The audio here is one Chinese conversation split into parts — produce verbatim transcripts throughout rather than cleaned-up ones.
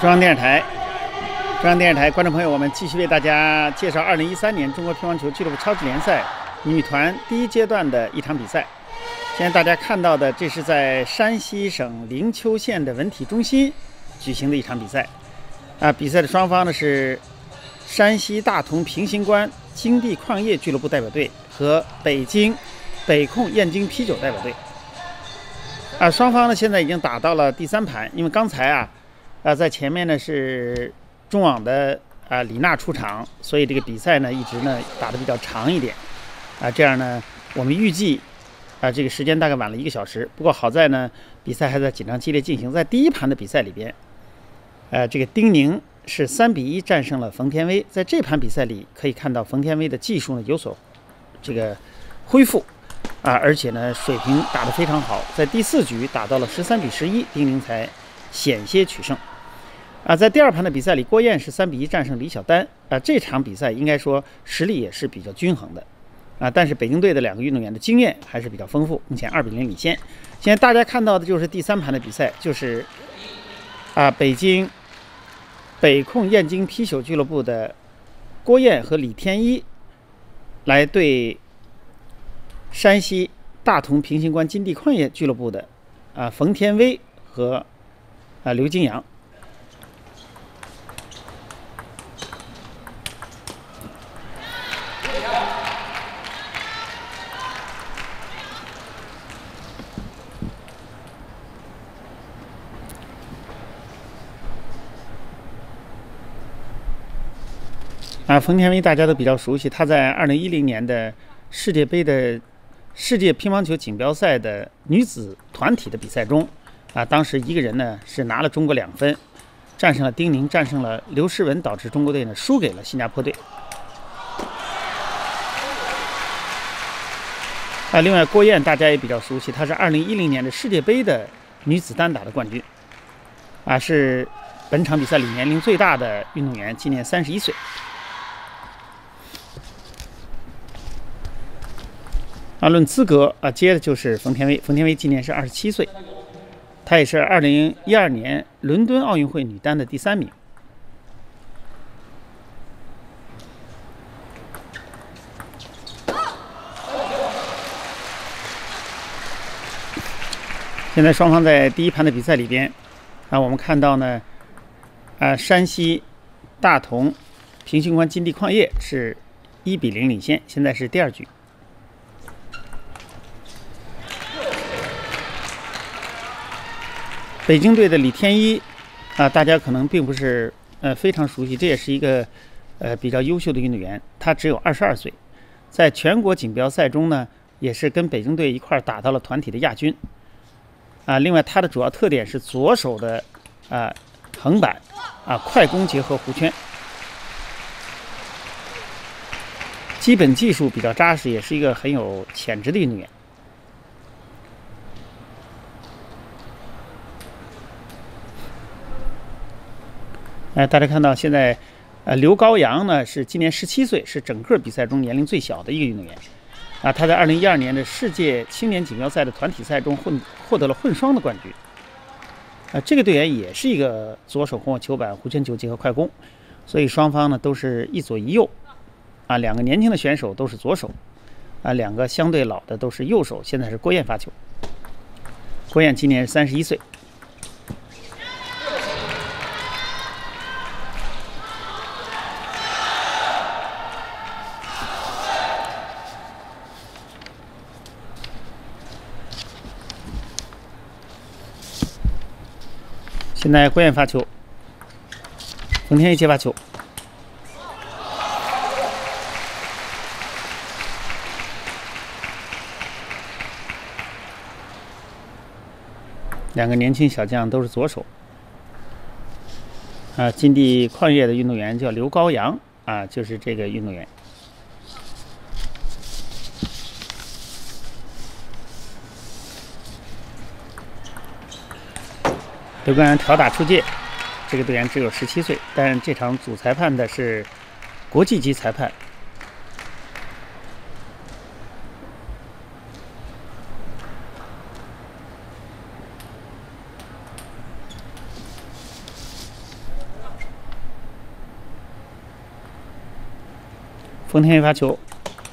中央电视台，中央电视台观众朋友，我们继续为大家介绍二零一三年中国乒乓球俱乐部超级联赛女团第一阶段的一场比赛。现在大家看到的，这是在山西省灵丘县的文体中心举行的一场比赛。啊，比赛的双方呢是山西大同平型关金地矿业俱乐部代表队和北京北控燕京啤酒代表队。啊，双方呢现在已经打到了第三盘，因为刚才啊。 啊，在前面呢是中网的啊李娜出场，所以这个比赛呢一直呢打得比较长一点，啊，这样呢我们预计啊这个时间大概晚了一个小时。不过好在呢比赛还在紧张激烈进行，在第一盘的比赛里边，呃，这个丁宁是三比一战胜了冯天薇。在这盘比赛里可以看到冯天薇的技术呢有所这个恢复啊，而且呢水平打得非常好，在第四局打到了十三比十一，丁宁才险些取胜。 啊，在第二盘的比赛里，郭燕是三比一战胜李晓丹。啊，这场比赛应该说实力也是比较均衡的。啊，但是北京队的两个运动员的经验还是比较丰富，目前二比零领先。现在大家看到的就是第三盘的比赛，就是啊，北京北控燕京啤酒俱乐部的郭燕和李天一来对山西大同平型关金地矿业俱乐部的啊冯天薇和啊刘金阳。 啊，冯天薇大家都比较熟悉，她在二零一零年的世界杯的世界乒乓球锦标赛的女子团体的比赛中，啊，当时一个人呢是拿了中国两分，战胜了丁宁，战胜了刘诗雯，导致中国队呢输给了新加坡队。啊，另外郭燕大家也比较熟悉，她是二零一零年的世界杯的女子单打的冠军，啊，是本场比赛里年龄最大的运动员，今年三十一岁。 啊，论资格啊，接的就是冯天薇。冯天薇今年是二十七岁，她也是二零一二年伦敦奥运会女单的第三名。现在双方在第一盘的比赛里边，啊，我们看到呢，啊，山西大同平型关金地矿业是一比零领先，现在是第二局。 北京队的李天一啊，大家可能并不是呃非常熟悉，这也是一个呃比较优秀的运动员。他只有二十二岁，在全国锦标赛中呢，也是跟北京队一块儿打到了团体的亚军。啊，另外他的主要特点是左手的啊横板啊快攻结合弧圈，基本技术比较扎实，也是一个很有潜质的运动员。 哎，大家看到现在，呃，刘高阳呢是今年十七岁，是整个比赛中年龄最小的一个运动员。啊，他在二零一二年的世界青年锦标赛的团体赛中混获得了混双的冠军。啊，这个队员也是一个左手控球板弧圈球结合快攻，所以双方呢都是一左一右。啊，两个年轻的选手都是左手，啊，两个相对老的都是右手。现在是郭燕发球，郭燕今年三十一岁。 现在郭燕发球，冯天一接发球。两个年轻小将都是左手。啊，金地矿业的运动员叫刘高阳啊，就是这个运动员。 刘高阳挑打出界，这个队员只有十七岁，但这场主裁判的是国际级裁判冯天宇发球。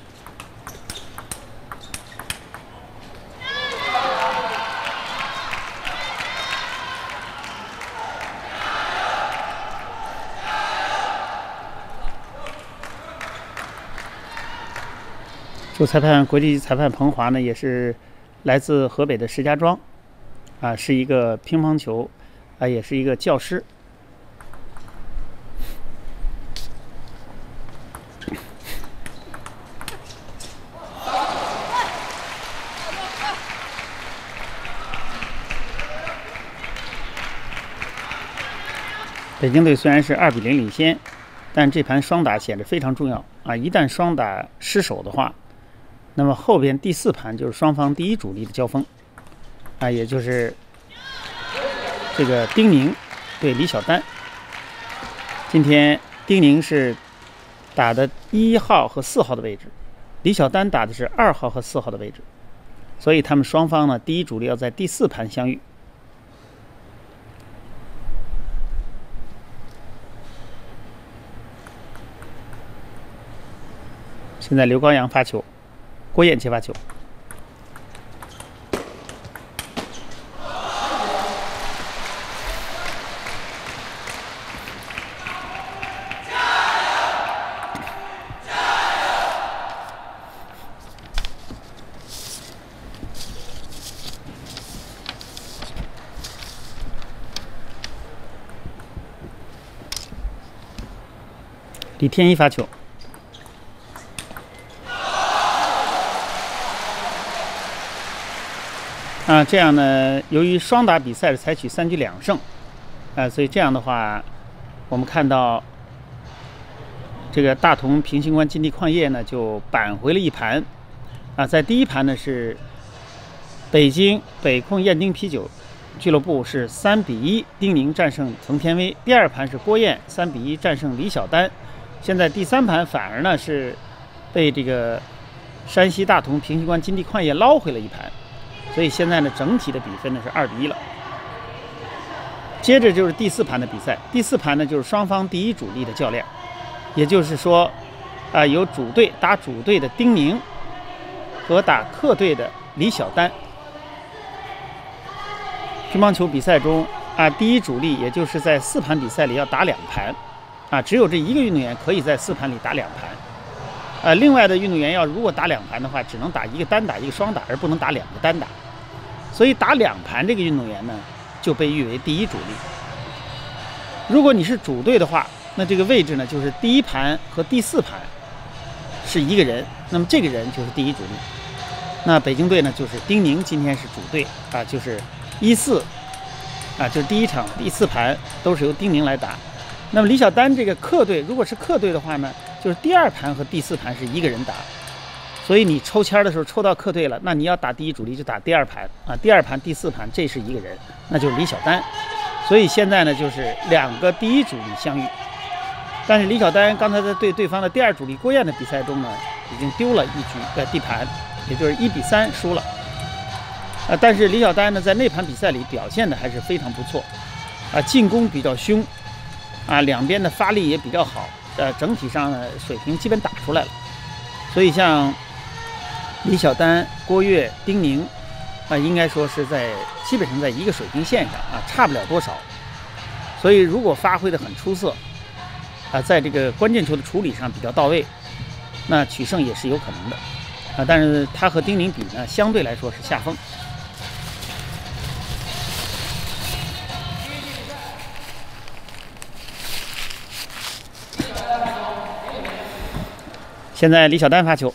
主裁判国际裁判彭华呢，也是来自河北的石家庄，啊，是一个乒乓球，啊，也是一个教师。北京队虽然是二比零领先，但这盘双打显得非常重要啊！一旦双打失手的话，那么后边第四盘就是双方第一主力的交锋，啊，也就是这个丁宁对李晓丹。今天丁宁是打的一号和四号的位置，李晓丹打的是二号和四号的位置，所以他们双方呢第一主力要在第四盘相遇。现在刘高阳发球，郭燕接发球。李天一发球。啊，这样呢，由于双打比赛是采取三局两胜，啊，所以这样的话，我们看到这个大同平型关金地矿业呢就扳回了一盘，啊，在第一盘呢是北京北控燕丁啤酒俱乐部是三比一丁宁战胜冯天薇，第二盘是郭燕三比一战胜李晓丹，现在第三盘反而呢是被这个山西大同平型关金地矿业捞回了一盘。所以现在呢，整体的比分呢是二比一了。接着就是第四盘的比赛，第四盘呢就是双方第一主力的较量，也就是说，啊、呃，有主队打主队的丁宁和打客队的李晓丹。乒乓球比赛中啊，第一主力也就是在四盘比赛里要打两盘，啊，只有这一个运动员可以在四盘里打两盘。呃，另外的运动员要如果打两盘的话，只能打一个单打一个双打，而不能打两个单打。所以打两盘这个运动员呢，就被誉为第一主力。如果你是主队的话，那这个位置呢，就是第一盘和第四盘是一个人，那么这个人就是第一主力。那北京队呢，就是丁宁今天是主队啊，就是一四啊，就是第一场第四盘都是由丁宁来打。那么李晓丹这个客队，如果是客队的话呢，就是第二盘和第四盘是一个人打。所以你抽签的时候抽到客队了，那你要打第一主力就打第二盘啊，第二盘第四盘这是一个人，那就是李晓丹。所以现在呢就是两个第一主力相遇，但是李晓丹刚才在对对方的第二主力郭燕的比赛中呢，已经丢了一局的地盘，也就是一比三输了。呃，但是李晓丹呢在那盘比赛里表现的还是非常不错，啊，进攻比较凶，啊，两边的发力也比较好，呃，整体上呢水平基本打出来了。所以像李晓丹、郭跃、丁宁，啊，应该说是在基本上在一个水平线上啊，差不了多少。所以如果发挥的很出色，啊，在这个关键球的处理上比较到位，那取胜也是有可能的，啊，但是他和丁宁比呢，相对来说是下风。现在李晓丹发球。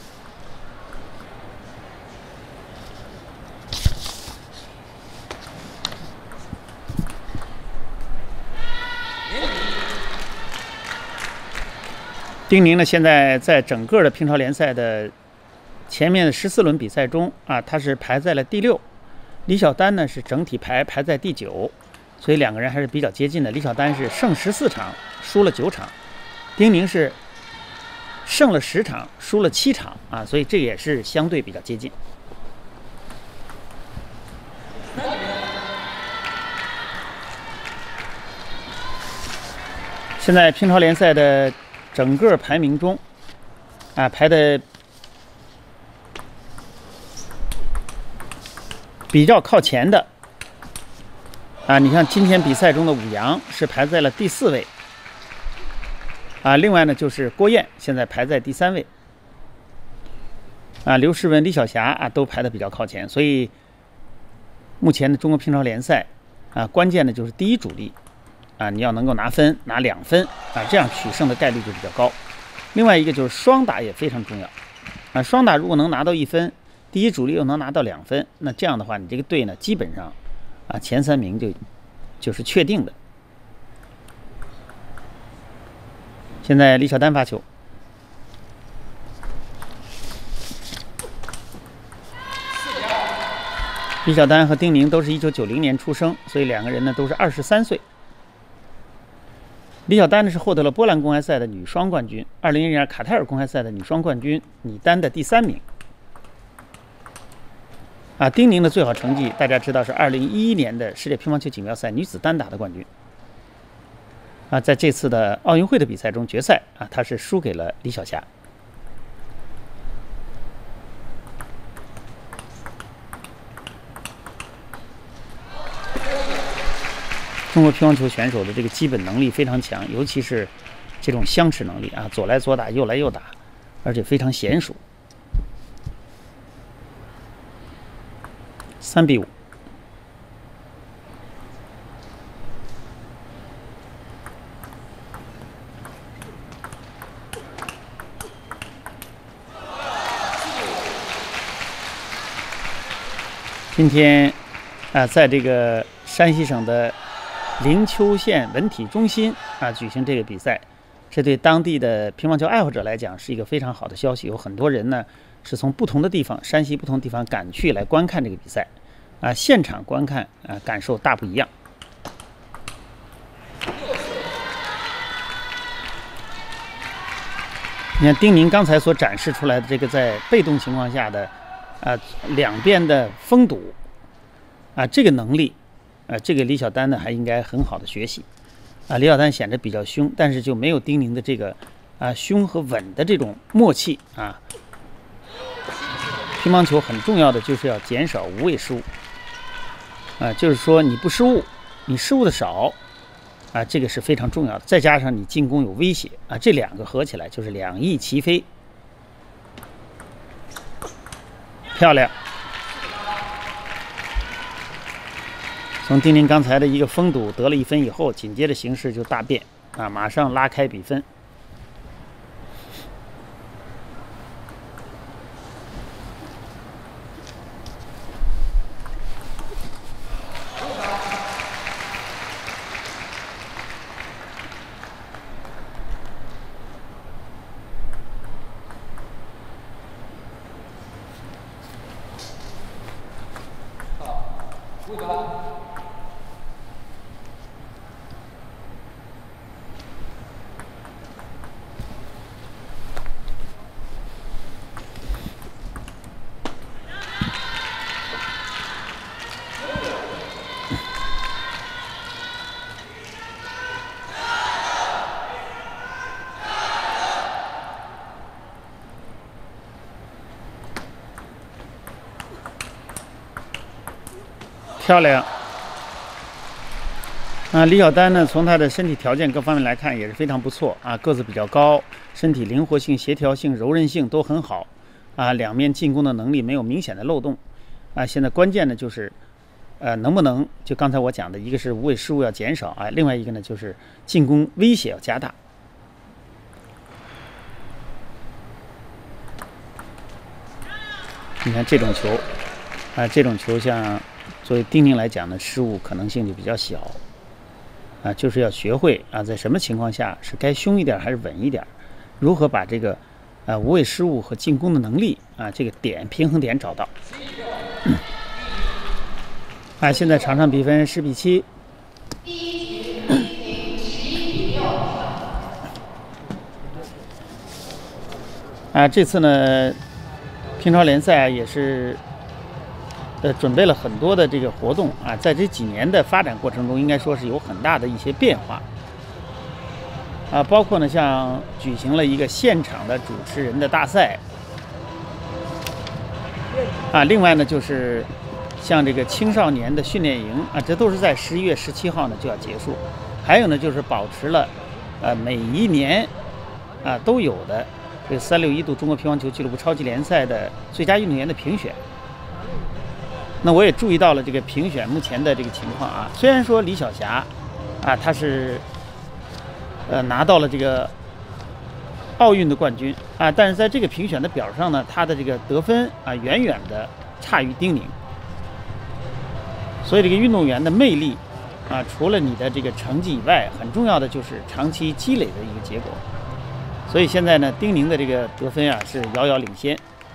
丁宁呢，现在在整个的乒超联赛的前面的十四轮比赛中啊，他是排在了第六，李晓丹呢是整体排排在第九，所以两个人还是比较接近的。李晓丹是胜十四场，输了九场，丁宁是胜了十场，输了七场啊，所以这也是相对比较接近。现在乒超联赛的整个排名中， 啊，排的比较靠前的啊，你看今天比赛中的武阳是排在了第四位啊，另外呢就是郭燕现在排在第三位啊，刘诗雯、李晓霞啊都排的比较靠前，所以目前的中国乒超联赛啊，关键的就是第一主力啊，你要能够拿分拿两分啊，这样取胜的概率就比较高。另外一个就是双打也非常重要啊，双打如果能拿到一分，第一主力又能拿到两分，那这样的话，你这个队呢，基本上啊前三名就就是确定的。现在李晓丹发球，李晓丹和丁宁都是一九九零年出生，所以两个人呢都是二十三岁。李晓丹呢是获得了波兰公开赛的女双冠军，二零一零年卡塔尔公开赛的女双冠军，女单的第三名。啊，丁宁的最好成绩大家知道是二零一一年的世界乒乓球锦标赛女子单打的冠军。啊，在这次的奥运会的比赛中决赛啊，她是输给了李晓霞。中国乒乓球选手的这个基本能力非常强，尤其是这种相持能力啊，左来左打，右来右打，而且非常娴熟。三比五。今天啊，在这个山西省的灵丘县文体中心啊举行这个比赛，这对当地的乒乓球爱好者来讲是一个非常好的消息。有很多人呢是从不同的地方，山西不同地方赶去来观看这个比赛，啊，现场观看啊感受大不一样。你看丁宁刚才所展示出来的这个在被动情况下的啊两边的封堵啊这个能力。啊，这个李晓丹呢还应该很好的学习，啊，李晓丹显得比较凶，但是就没有丁宁的这个啊凶和稳的这种默契啊。乒乓球很重要的就是要减少无谓失误，啊，就是说你不失误，你失误的少，啊，这个是非常重要的。再加上你进攻有威胁，啊，这两个合起来就是两翼齐飞，漂亮。从丁宁刚才的一个封堵得了一分以后，紧接着形势就大变啊，马上拉开比分。漂亮啊！李晓丹呢，从她的身体条件各方面来看也是非常不错啊，个子比较高，身体灵活性、协调性、柔韧性都很好啊，两面进攻的能力没有明显的漏洞啊。现在关键的就是，呃，能不能就刚才我讲的，一个是无谓失误要减少啊，另外一个呢就是进攻威胁要加大。你看这种球啊，这种球像。作为丁宁来讲呢，失误可能性就比较小，啊，就是要学会啊，在什么情况下是该凶一点还是稳一点，如何把这个啊无谓失误和进攻的能力啊这个点平衡点找到。嗯、啊，现在场上比分十比七。啊，这次呢，乒超联赛也是。呃，准备了很多的这个活动啊，在这几年的发展过程中，应该说是有很大的一些变化。 啊，包括呢像举行了一个现场的主持人的大赛，啊，另外呢就是像这个青少年的训练营啊，这都是在十一月十七号呢就要结束。还有呢就是保持了呃每一年啊都有的这个三六一度中国乒乓球俱乐部超级联赛的最佳运动员的评选。那我也注意到了这个评选目前的这个情况啊，虽然说李晓霞啊她是呃拿到了这个奥运的冠军啊，但是在这个评选的表上呢，她的这个得分啊远远的差于丁宁。所以这个运动员的魅力啊，除了你的这个成绩以外，很重要的就是长期积累的一个结果。所以现在呢，丁宁的这个得分啊是遥遥领先。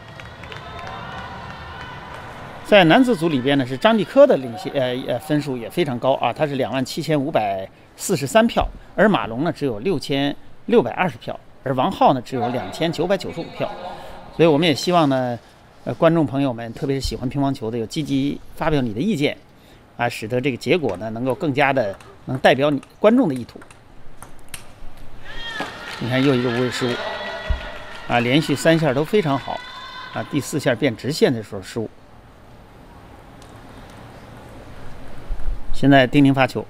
在男子组里边呢，是张继科的领先，呃呃分数也非常高啊，他是两万七千五百四十三票，而马龙呢只有六千六百二十票，而王浩呢只有两千九百九十五票。所以我们也希望呢，呃，观众朋友们，特别是喜欢乒乓球的，有积极发表你的意见。啊，使得这个结果呢能够更加的能代表你观众的意图。你看又一个无谓失误，啊，连续三下都非常好，啊，第四下变直线的时候失误。现在丁宁发球，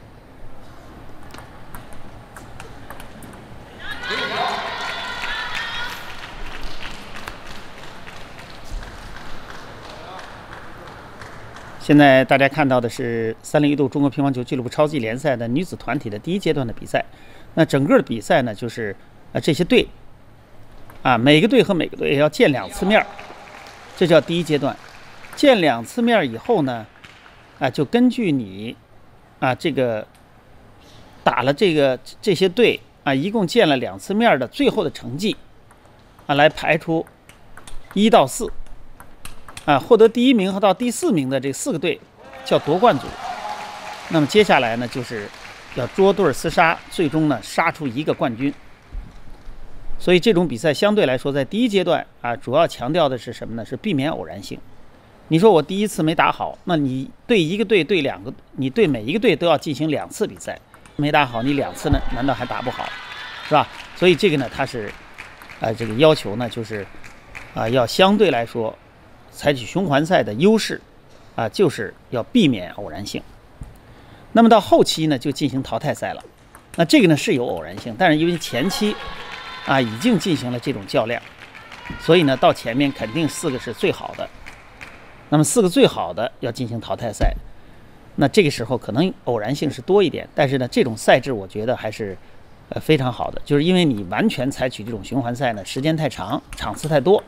现在大家看到的是三零一度中国乒乓球俱乐部超级联赛的女子团体的第一阶段的比赛。那整个的比赛呢，就是呃这些队啊，每个队和每个队要见两次面，这叫第一阶段。见两次面以后呢，啊，就根据你啊这个打了这个这些队啊，一共见了两次面的最后的成绩啊，来排出一到四。啊，获得第一名和到第四名的这四个队叫夺冠组。那么接下来呢，就是要捉对厮杀，最终呢杀出一个冠军。所以这种比赛相对来说，在第一阶段啊，主要强调的是什么呢？是避免偶然性。你说我第一次没打好，那你对一个队对两个，你对每一个队都要进行两次比赛，没打好，你两次呢，难道还打不好，是吧？所以这个呢，它是啊、呃，这个要求呢，就是啊、呃，要相对来说。采取循环赛的优势，啊，就是要避免偶然性。那么到后期呢，就进行淘汰赛了。那这个呢是有偶然性，但是因为前期啊已经进行了这种较量，所以呢到前面肯定四个是最好的。那么四个最好的要进行淘汰赛，那这个时候可能偶然性是多一点，但是呢这种赛制我觉得还是呃非常好的，就是因为你完全采取这种循环赛呢，时间太长，场次太多。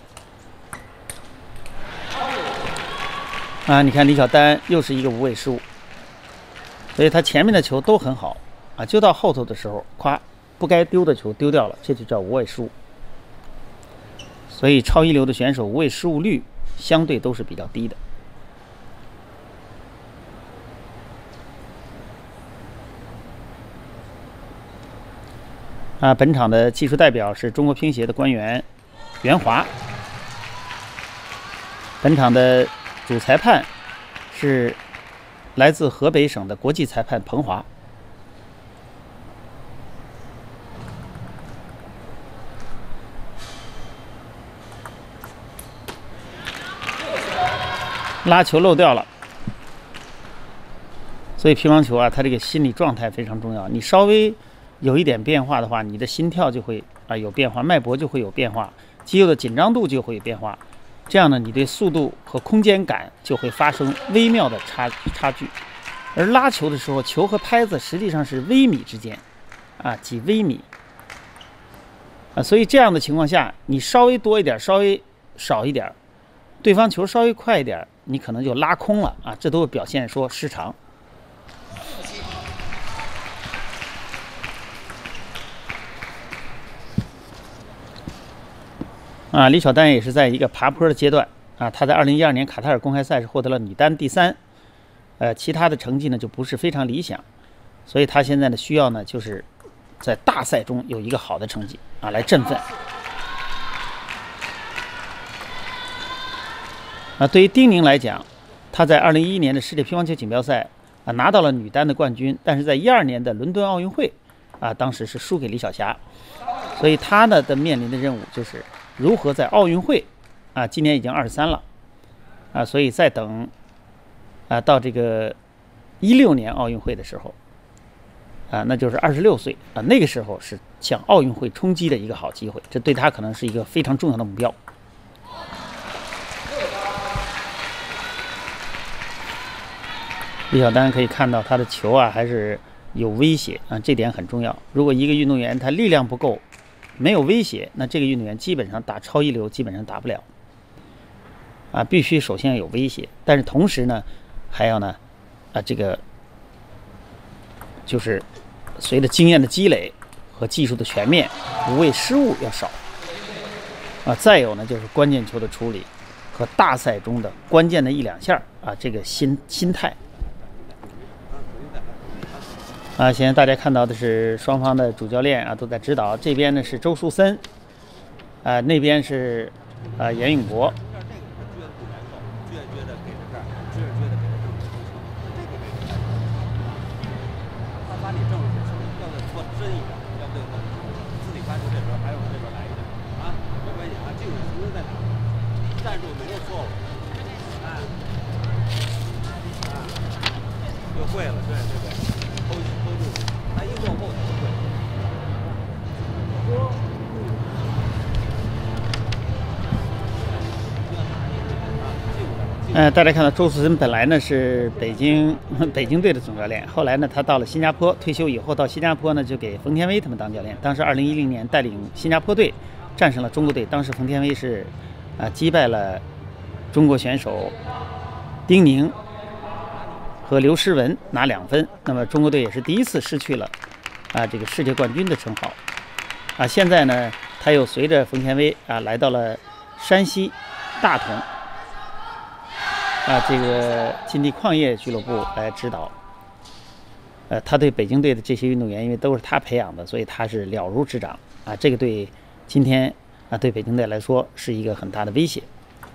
啊，你看李晓丹又是一个无谓失误，所以他前面的球都很好啊，就到后头的时候，夸不该丢的球丢掉了，这就叫无谓失误。所以超一流的选手无谓失误率相对都是比较低的。啊，本场的技术代表是中国乒协的官员袁华，本场的主裁判是来自河北省的国际裁判彭华。拉球漏掉了，所以乒乓球啊，它这个心理状态非常重要。你稍微有一点变化的话，你的心跳就会啊有变化，脉搏就会有变化，肌肉的紧张度就会有变化。这样呢，你对速度和空间感就会发生微妙的差差距。而拉球的时候，球和拍子实际上是微米之间，啊，几微米。啊，所以这样的情况下，你稍微多一点，稍微少一点，对方球稍微快一点，你可能就拉空了啊，这都表现说失常。啊，李晓丹也是在一个爬坡的阶段啊，她在二零一二年卡塔尔公开赛是获得了女单第三，呃，其他的成绩呢就不是非常理想，所以她现在呢需要呢就是在大赛中有一个好的成绩啊来振奋。啊，对于丁宁来讲，她在二零一一年的世界乒乓球锦标赛啊拿到了女单的冠军，但是在一二年的伦敦奥运会啊，当时是输给李晓霞，所以他呢的面临的任务就是如何在奥运会啊，今年已经二十三了啊，所以再等啊到这个一六年奥运会的时候啊，那就是二十六岁啊，那个时候是向奥运会冲击的一个好机会，这对他可能是一个非常重要的目标。李晓丹可以看到他的球啊还是有威胁啊，这点很重要。如果一个运动员他力量不够，没有威胁，那这个运动员基本上打超一流基本上打不了啊，必须首先要有威胁，但是同时呢还要呢啊这个就是随着经验的积累和技术的全面，无谓失误要少啊。再有呢就是关键球的处理和大赛中的关键的一两下啊，这个心心态。啊，现在大家看到的是双方的主教练啊都在指导，这边呢是周树森，啊那边是啊严永国。 会了，对对对，偷偷住，他一落后他就会。 呃，大家看到周树森本来呢是北京北京队的总教练，后来呢他到了新加坡退休以后，到新加坡呢就给冯天薇他们当教练。当时二零一零年带领新加坡队战胜了中国队，当时冯天薇是啊、呃、击败了中国选手丁宁和刘诗雯拿两分，那么中国队也是第一次失去了啊这个世界冠军的称号啊。现在呢，他又随着冯天薇啊来到了山西大同啊这个金地矿业俱乐部来指导。呃，他对北京队的这些运动员，因为都是他培养的，所以他是了如指掌啊。这个对今天啊对北京队来说是一个很大的威胁。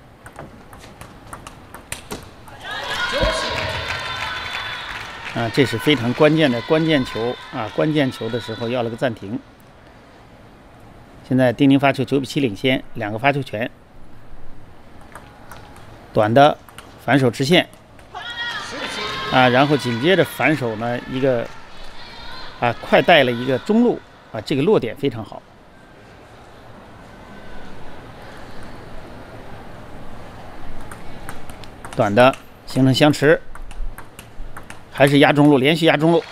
啊，这是非常关键的关键球啊！关键球的时候要了个暂停。现在丁宁发球九比七领先，两个发球权，短的反手直线啊，然后紧接着反手呢一个啊快带了一个中路啊，这个落点非常好。短的形成相持。还是压中路，连续压中路。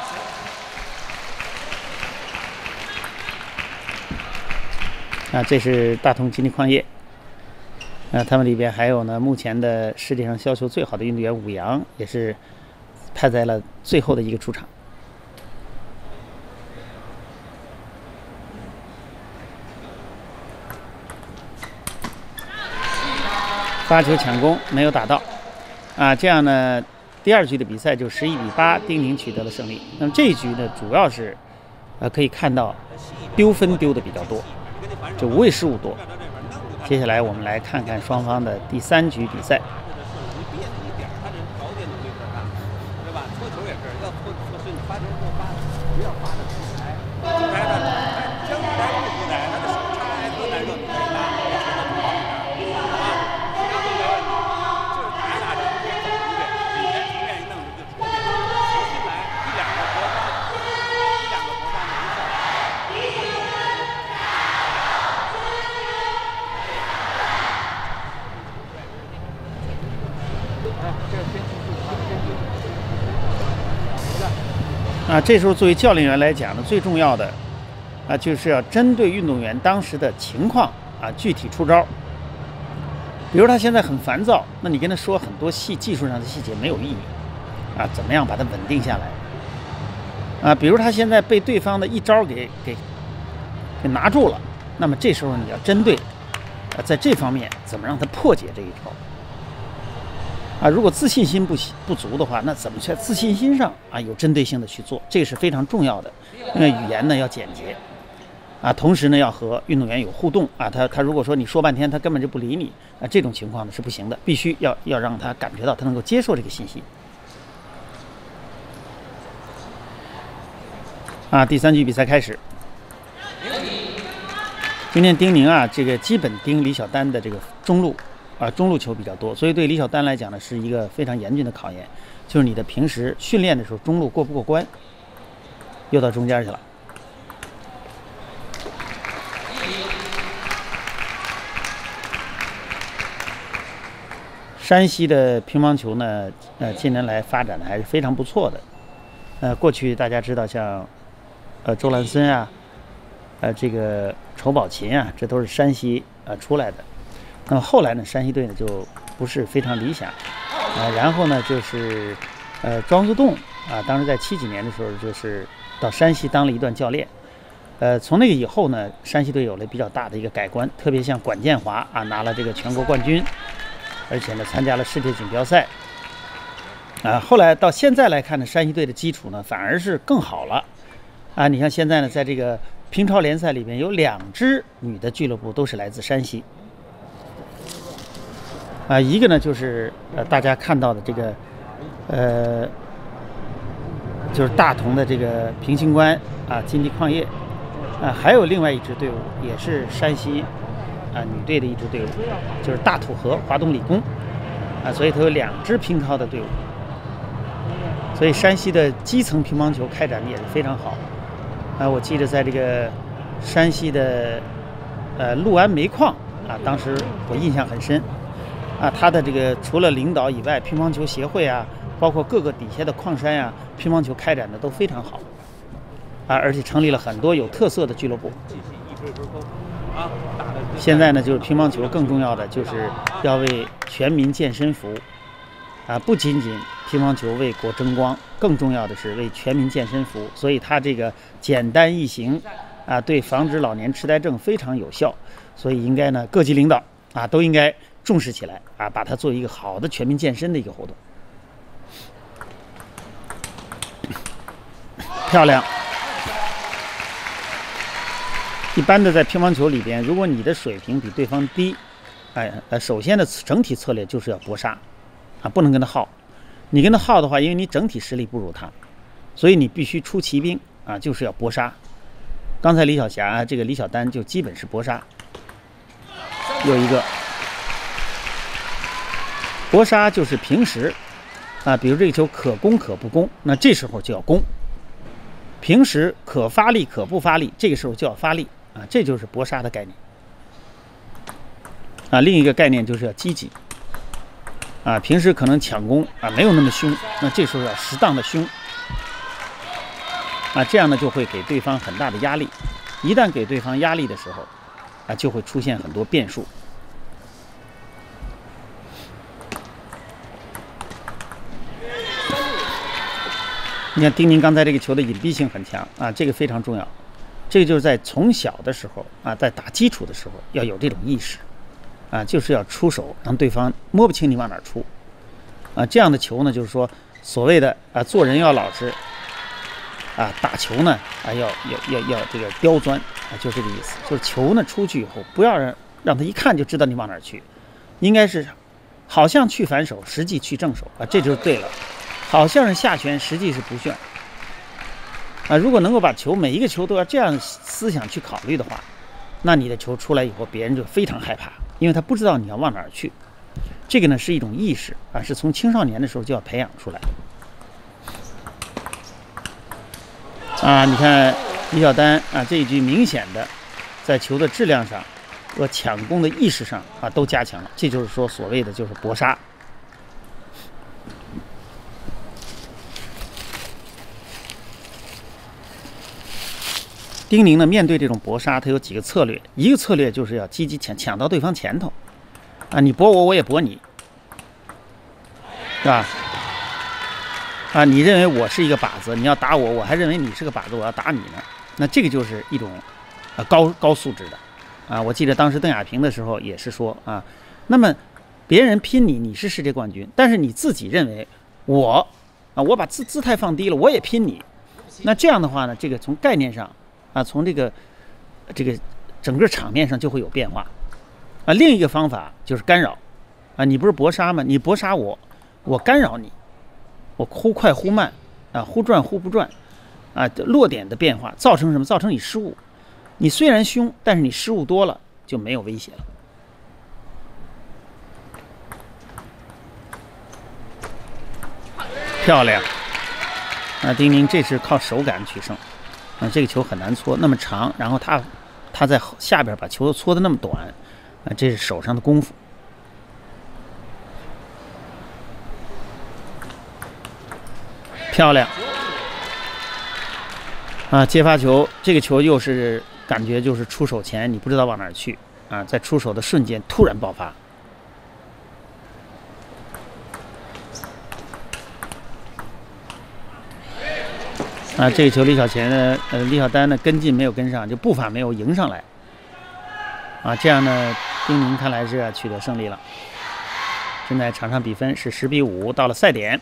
啊，这是大同金地矿业。啊，他们里边还有呢，目前的世界上削球最好的运动员武阳，也是派在了最后的一个出场。发球抢攻没有打到，啊，这样呢。第二局的比赛就十一比八，丁宁取得了胜利。那么这一局呢，主要是，呃，可以看到丢分丢的比较多，就无谓失误多。接下来我们来看看双方的第三局比赛。啊，这时候作为教练员来讲呢，最重要的啊，就是要针对运动员当时的情况啊，具体出招。比如他现在很烦躁，那你跟他说很多细技术上的细节没有意义啊，怎么样把他稳定下来啊？比如他现在被对方的一招给给给拿住了，那么这时候你要针对啊，在这方面怎么让他破解这一招。啊，如果自信心不不足的话，那怎么在自信心上啊有针对性的去做，这个是非常重要的。因为语言呢要简洁，啊，同时呢要和运动员有互动啊。他他如果说你说半天他根本就不理你啊，这种情况呢是不行的，必须要要让他感觉到他能够接受这个信息。 啊，第三局比赛开始。今天丁宁啊，这个基本盯李晓丹的这个中路啊，中路球比较多，所以对李晓丹来讲呢，是一个非常严峻的考验，就是你的平时训练的时候中路过不过关。又到中间去了。山西的乒乓球呢，呃，近年来发展的还是非常不错的。呃，过去大家知道像，呃，周兰森啊，呃，这个仇宝琴啊，这都是山西呃出来的。那么后来呢，山西队呢就不是非常理想，呃，然后呢就是呃庄则栋啊，当时在七几年的时候就是到山西当了一段教练。呃，从那个以后呢，山西队有了比较大的一个改观，特别像管建华啊，拿了这个全国冠军，而且呢参加了世界锦标赛。啊，后来到现在来看呢，山西队的基础呢反而是更好了。啊，你看现在呢，在这个乒超联赛里边有两支女的俱乐部都是来自山西。啊，一个呢就是呃大家看到的这个，呃，就是大同的这个平型关啊，金地矿业。啊，还有另外一支队伍也是山西啊女队的一支队伍，就是大土河华东理工啊，所以它有两支乒超的队伍。所以山西的基层乒乓球开展的也是非常好啊！我记得在这个山西的呃六安煤矿啊，当时我印象很深啊，他的这个除了领导以外，乒乓球协会啊，包括各个底下的矿山啊，乒乓球开展的都非常好啊，而且成立了很多有特色的俱乐部。现在呢，就是乒乓球更重要的就是要为全民健身服务啊，不仅仅乒乓球为国争光，更重要的是为全民健身服务。所以它这个简单易行啊，对防止老年痴呆症非常有效。所以应该呢，各级领导啊都应该重视起来啊，把它作为一个好的全民健身的一个活动。漂亮。一般的在乒乓球里边，如果你的水平比对方低，哎呃，首先的整体策略就是要搏杀，啊，不能跟他耗。你跟他耗的话，因为你整体实力不如他，所以你必须出奇兵啊，就是要搏杀。刚才李晓霞啊，这个李晓丹就基本是搏杀。有一个搏杀就是平时啊，比如这个球可攻可不攻，那这时候就要攻。平时可发力可不发力，这个时候就要发力啊，这就是搏杀的概念。啊，另一个概念就是要积极。啊，平时可能抢攻啊没有那么凶，那这时候要适当的凶。啊，这样呢就会给对方很大的压力。一旦给对方压力的时候，啊就会出现很多变数。你看丁宁刚才这个球的隐蔽性很强啊，这个非常重要。这个就是在从小的时候啊，在打基础的时候要有这种意识啊，就是要出手让对方摸不清你往哪出啊。这样的球呢，就是说所谓的啊做人要老实啊，打球呢啊要要要要这个刁钻啊，就这个意思。就是球呢出去以后，不要让让他一看就知道你往哪去，应该是好像去反手，实际去正手啊，这就对了。好像是下旋，实际是不旋啊！如果能够把球每一个球都要这样思想去考虑的话，那你的球出来以后，别人就非常害怕，因为他不知道你要往哪儿去。这个呢是一种意识啊，是从青少年的时候就要培养出来啊！你看李晓丹啊，这一局明显的在球的质量上和抢攻的意识上啊都加强了，这就是说所谓的就是搏杀。丁宁呢，面对这种搏杀，他有几个策略。一个策略就是要积极抢抢到对方前头，啊，你搏我，我也搏你，是吧？啊，你认为我是一个靶子，你要打我，我还认为你是个靶子，我要打你呢。那这个就是一种啊高高素质的啊。我记得当时邓亚萍的时候也是说啊，那么别人拼你，你是世界冠军，但是你自己认为我啊，我把姿姿态放低了，我也拼你。那这样的话呢，这个从概念上。啊，从这个这个整个场面上就会有变化啊。另一个方法就是干扰啊，你不是搏杀吗？你搏杀我，我干扰你，我忽快忽慢啊，忽转忽不转啊落点的变化，造成什么？造成你失误。你虽然凶，但是你失误多了就没有威胁了。漂亮！啊，丁宁这是靠手感取胜。啊，这个球很难搓，那么长，然后他他在下边把球搓的那么短，啊，这是手上的功夫。漂亮！啊，接发球，这个球又是感觉就是出手前你不知道往哪儿去啊，在出手的瞬间突然爆发。啊，这个球李晓前呢，呃，李晓丹呢跟进没有跟上，就步伐没有迎上来。啊，这样呢，丁宁看来是取得胜利了。现在场上比分是十比五，到了赛点。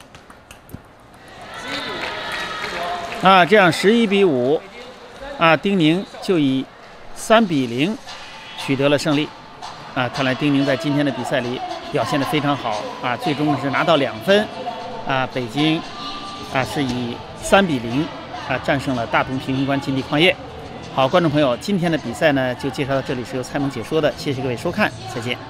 啊，这样十一比五，啊，丁宁就以三比零取得了胜利。啊，看来丁宁在今天的比赛里表现得非常好啊，最终是拿到两分。啊，北京啊是以三比零啊战胜了大同平衡关金地矿业。好，观众朋友，今天的比赛呢就介绍到这里，是由蔡萌解说的，谢谢各位收看，再见。